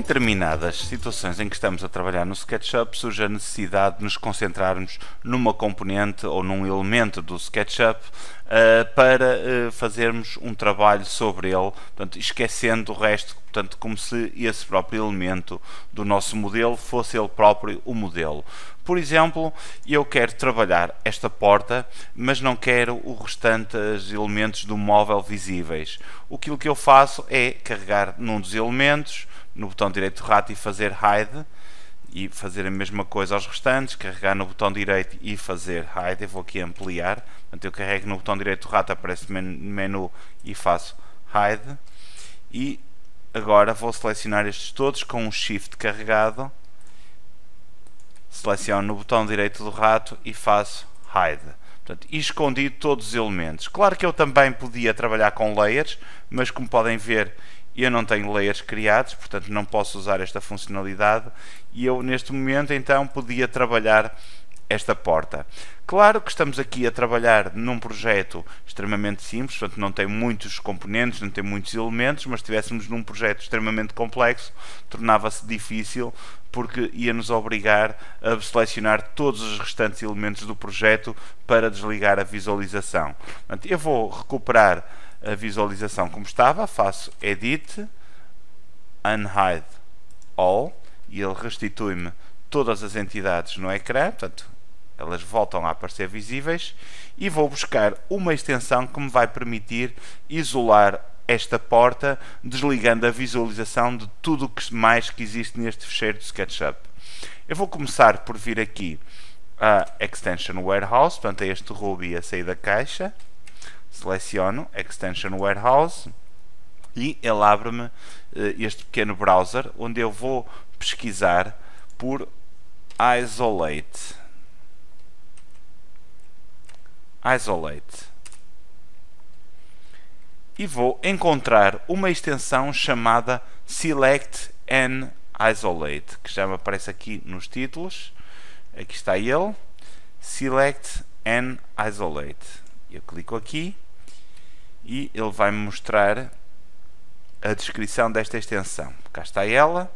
determinadas situações em que estamos a trabalhar no SketchUp, surge a necessidade de nos concentrarmos numa componente ou num elemento do SketchUp para fazermos um trabalho sobre ele, portanto, esquecendo o resto, portanto, como se esse próprio elemento do nosso modelo fosse ele próprio o modelo. Por exemplo, eu quero trabalhar esta porta, mas não quero os restantes elementos do móvel visíveis. Aquilo que eu faço é carregar num dos elementos, no botão direito do rato e fazer Hide, e fazer a mesma coisa aos restantes, carregar no botão direito e fazer Hide. Eu vou aqui ampliar, portanto eu carrego no botão direito do rato, aparece menu e faço Hide. E agora vou selecionar estes todos com um Shift carregado, seleciono no botão direito do rato e faço Hide. Portanto, e escondi todos os elementos. Claro que eu também podia trabalhar com layers, mas como podem ver, eu não tenho layers criados, portanto não posso usar esta funcionalidade, e eu neste momento então podia trabalhar esta porta. Claro que estamos aqui a trabalhar num projeto extremamente simples, portanto não tem muitos componentes, não tem muitos elementos, mas se estivéssemos num projeto extremamente complexo, tornava-se difícil, porque ia-nos obrigar a selecionar todos os restantes elementos do projeto para desligar a visualização. Portanto, eu vou recuperar a visualização como estava, faço Edit, Unhide All, e ele restitui-me todas as entidades no ecrã, portanto, elas voltam a aparecer visíveis, e vou buscar uma extensão que me vai permitir isolar esta porta, desligando a visualização de tudo o que mais que existe neste fecheiro de SketchUp. Eu vou começar por vir aqui a Extension Warehouse, portanto, é este Ruby a sair da caixa. Seleciono Extension Warehouse e ele abre-me este pequeno browser onde eu vou pesquisar por Isolate. E vou encontrar uma extensão chamada Select and Isolate, que já me aparece aqui nos títulos. Aqui está ele, Select and Isolate. Eu clico aqui e ele vai me mostrar a descrição desta extensão. Cá está ela.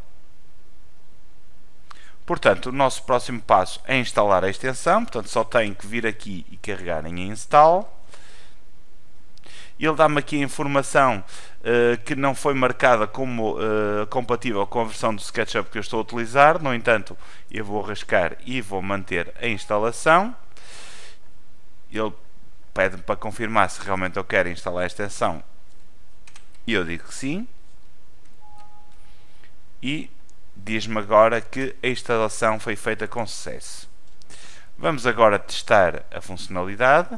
Portanto, o nosso próximo passo é instalar a extensão. Portanto, só tenho que vir aqui e carregar em Install. Ele dá-me aqui a informação que não foi marcada como compatível com a versão do SketchUp que eu estou a utilizar. No entanto, eu vou arriscar e vou manter a instalação. Ele pede-me para confirmar se realmente eu quero instalar a extensão, e eu digo que sim, e diz-me agora que a instalação foi feita com sucesso. Vamos agora testar a funcionalidade.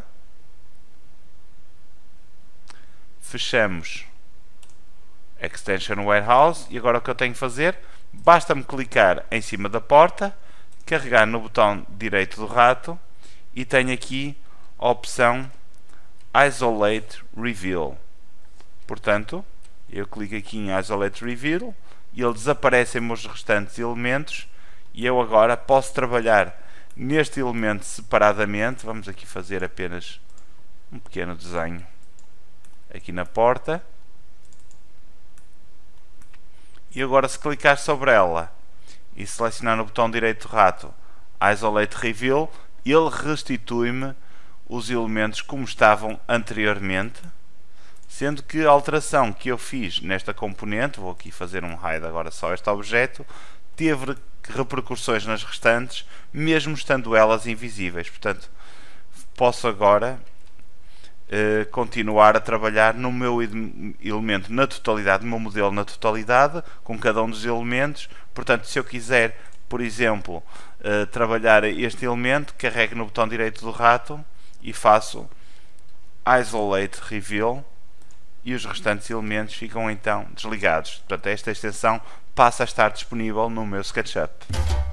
Fechamos Extension Warehouse e agora o que eu tenho que fazer, basta-me clicar em cima da porta, carregar no botão direito do rato e tenho aqui a opção Isolate Reveal. Portanto, eu clico aqui em Isolate Reveal e ele desaparecem os restantes elementos e eu agora posso trabalhar neste elemento separadamente. Vamos aqui fazer apenas um pequeno desenho aqui na porta. E agora, se clicar sobre ela e selecionar no botão direito do rato Isolate Reveal, ele restitui-me os elementos como estavam anteriormente, sendo que a alteração que eu fiz nesta componente, vou aqui fazer um hide agora só este objeto, teve repercussões nas restantes, mesmo estando elas invisíveis. Portanto, posso agora continuar a trabalhar no meu elemento na totalidade, no meu modelo na totalidade, com cada um dos elementos. Portanto, se eu quiser, por exemplo, trabalhar este elemento, carrego no botão direito do rato e faço Isolate Reveal e os restantes elementos ficam então desligados. Portanto, esta extensão passa a estar disponível no meu SketchUp.